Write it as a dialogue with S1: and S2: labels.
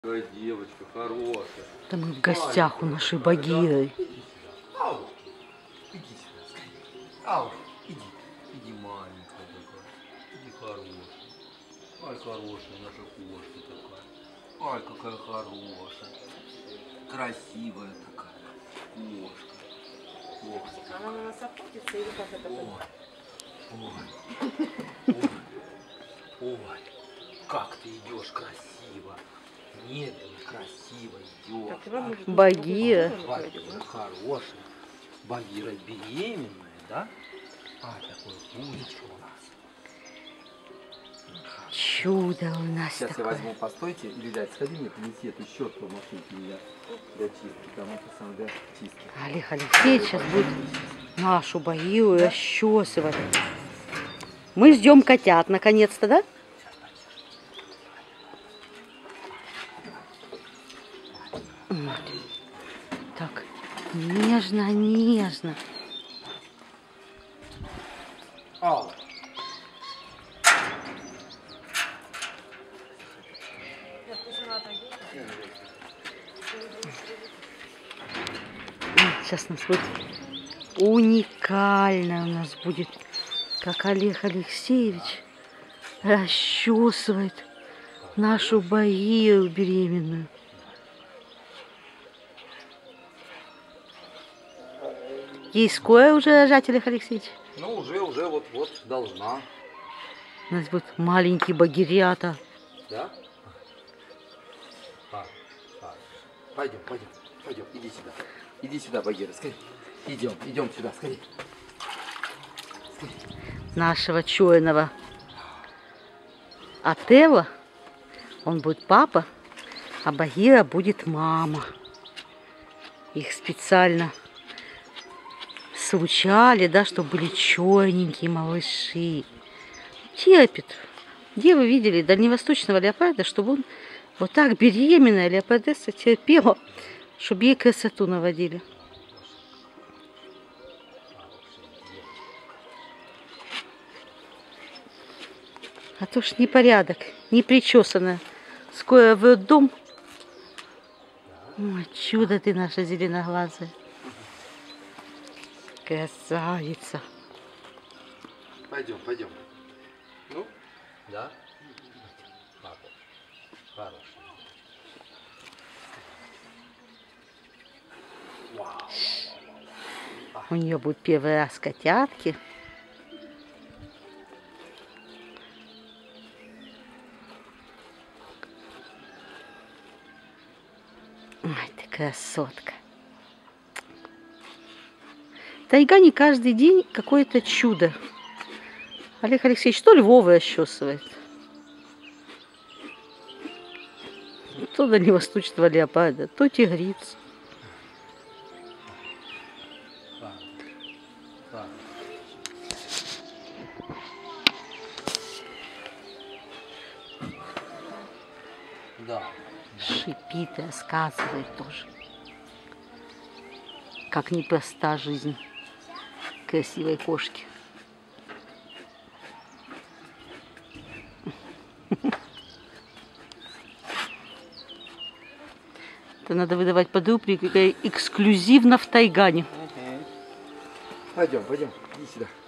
S1: Какая девочка хорошая.
S2: Да мы в гостях у нашей Багиры.
S1: Ау, иди сюда, скорее. Ау, иди, маленькая такая. Иди хорошая. Ай, хорошая наша кошка такая. Ай, какая хорошая. Красивая такая кошка. Кошка.
S3: Она на нас охотится или как это?
S1: Ой, как ты идешь красиво. Медленно, красиво идешь.
S2: Багира.
S1: Хорошая. Багира беременная, да? А, такой пузичко у нас.
S2: Чудо у нас
S1: Сейчас
S2: такое.
S1: я возьму, постойте, или дядь, сходи мне, принеси эту щетку в машинке для чистки, там это самое для чистки.
S2: Олег Алексеевич сейчас будет нашу Багиру расчесывать. Мы ждем котят, наконец-то, да? Вот. Так, нежно, нежно.
S1: Ау.
S2: Сейчас у нас будет уникально, у нас будет, как Олег Алексеевич расчесывает нашу Багиру беременную. Ей скоро уже рожать, Олег Алексеевич?
S1: Ну, уже вот должна.
S2: У нас будет маленький багирята.
S1: Да? Пойдем, иди сюда. Иди сюда, Багира, скорее. Идем сюда, скорее.
S2: Нашего черного Отелло, он будет папа, а Багира будет мама. Их специально случали, да, чтобы были черненькие малыши. Терпит. Где вы видели дальневосточного леопарда, чтобы он вот так беременная леопардесса терпела, чтобы ей красоту наводили? А то ж непорядок, не причесанная. Скоро в роддом. Ой, чудо ты наша зеленоглазая. Красавица.
S1: Пойдем. Ну, да. Хорошо. Вау.
S2: У нее будет первый раз котятки. Ой, ты красотка. Тайга не каждый день какое-то чудо. Олег Алексеевич то Львова расчесывает, то дальневосточного леопарда, то тигриц.
S1: Да.
S2: Шипит и рассказывает тоже, как непроста жизнь красивой кошки. Это надо выдавать под рубрикой эксклюзивно в тайгане.
S1: Пойдем, иди сюда.